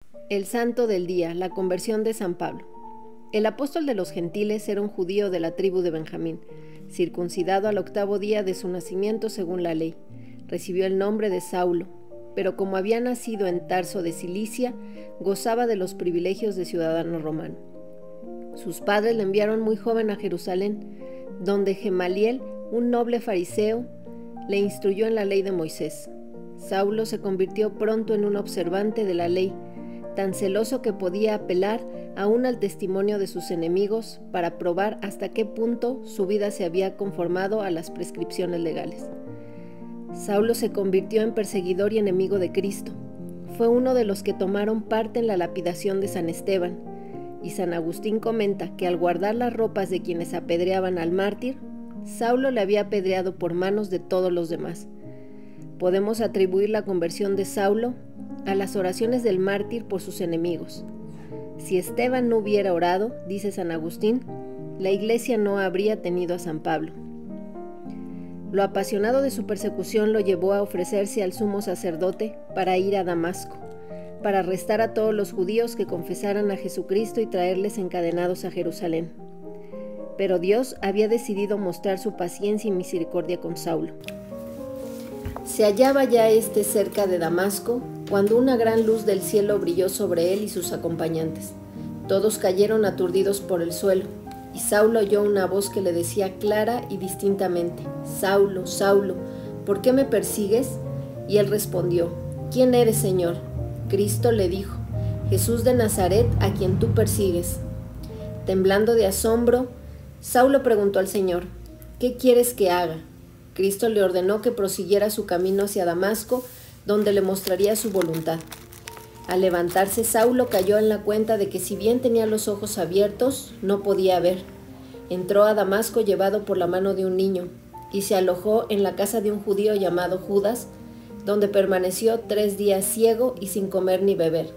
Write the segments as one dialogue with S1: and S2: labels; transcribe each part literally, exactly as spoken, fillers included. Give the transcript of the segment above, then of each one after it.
S1: El santo del día, la conversión de San Pablo. El apóstol de los gentiles era un judío de la tribu de Benjamín, circuncidado al octavo día de su nacimiento según la ley. Recibió el nombre de Saulo, pero como había nacido en Tarso de Cilicia, gozaba de los privilegios de ciudadano romano. Sus padres le enviaron muy joven a Jerusalén, donde Gemaliel, un noble fariseo, le instruyó en la ley de Moisés. Saulo se convirtió pronto en un observante de la ley, tan celoso que podía apelar aún al testimonio de sus enemigos para probar hasta qué punto su vida se había conformado a las prescripciones legales. Saulo se convirtió en perseguidor y enemigo de Cristo. Fue uno de los que tomaron parte en la lapidación de San Esteban, y San Agustín comenta que al guardar las ropas de quienes apedreaban al mártir, Saulo le había apedreado por manos de todos los demás. Podemos atribuir la conversión de Saulo a las oraciones del mártir por sus enemigos. Si Esteban no hubiera orado, dice San Agustín, la iglesia no habría tenido a San Pablo. Lo apasionado de su persecución lo llevó a ofrecerse al sumo sacerdote para ir a Damasco, para arrestar a todos los judíos que confesaran a Jesucristo y traerles encadenados a Jerusalén. Pero Dios había decidido mostrar su paciencia y misericordia con Saulo. Se hallaba ya éste cerca de Damasco, cuando una gran luz del cielo brilló sobre él y sus acompañantes. Todos cayeron aturdidos por el suelo, y Saulo oyó una voz que le decía clara y distintamente: «Saulo, Saulo, ¿por qué me persigues?» Y él respondió: «¿Quién eres, Señor?» Cristo le dijo: «Jesús de Nazaret, a quien tú persigues». Temblando de asombro, Saulo preguntó al Señor: «¿Qué quieres que haga?» Cristo le ordenó que prosiguiera su camino hacia Damasco, donde le mostraría su voluntad. Al levantarse, Saulo cayó en la cuenta de que si bien tenía los ojos abiertos, no podía ver. Entró a Damasco llevado por la mano de un niño, y se alojó en la casa de un judío llamado Judas, donde permaneció tres días ciego y sin comer ni beber.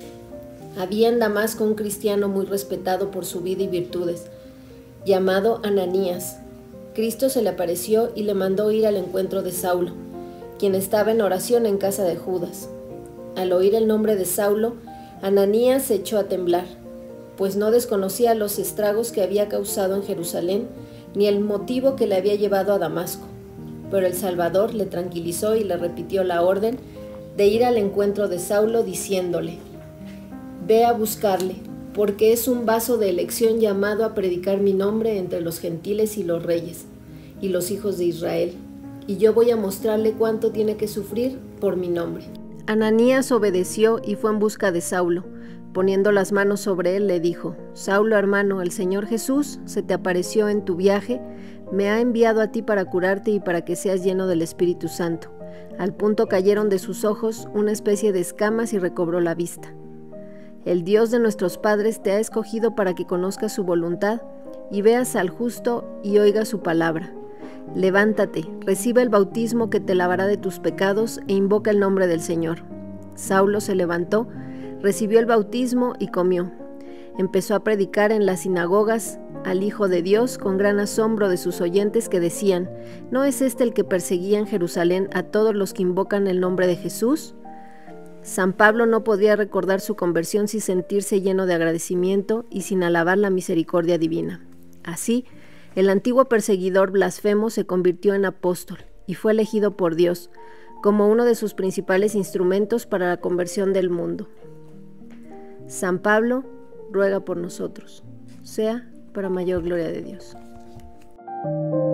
S1: Había en Damasco un cristiano muy respetado por su vida y virtudes, llamado Ananías. Cristo se le apareció y le mandó ir al encuentro de Saulo, quien estaba en oración en casa de Judas. Al oír el nombre de Saulo, Ananías se echó a temblar, pues no desconocía los estragos que había causado en Jerusalén, ni el motivo que le había llevado a Damasco. Pero el Salvador le tranquilizó y le repitió la orden de ir al encuentro de Saulo, diciéndole: «Ve a buscarle, porque es un vaso de elección llamado a predicar mi nombre entre los gentiles y los reyes, y los hijos de Israel, y yo voy a mostrarle cuánto tiene que sufrir por mi nombre». Ananías obedeció y fue en busca de Saulo. Poniendo las manos sobre él, le dijo: «Saulo, hermano, el Señor Jesús se te apareció en tu viaje, me ha enviado a ti para curarte y para que seas lleno del Espíritu Santo». Al punto cayeron de sus ojos una especie de escamas y recobró la vista. El Dios de nuestros padres te ha escogido para que conozcas su voluntad y veas al justo y oigas su palabra. Levántate, recibe el bautismo que te lavará de tus pecados e invoca el nombre del Señor. Saulo se levantó, recibió el bautismo y comió. Empezó a predicar en las sinagogas al Hijo de Dios con gran asombro de sus oyentes que decían: ¿No es este el que perseguía en Jerusalén a todos los que invocan el nombre de Jesús? San Pablo no podía recordar su conversión sin sentirse lleno de agradecimiento y sin alabar la misericordia divina. Así, el antiguo perseguidor blasfemo se convirtió en apóstol y fue elegido por Dios como uno de sus principales instrumentos para la conversión del mundo. San Pablo ruega por nosotros, sea para mayor gloria de Dios.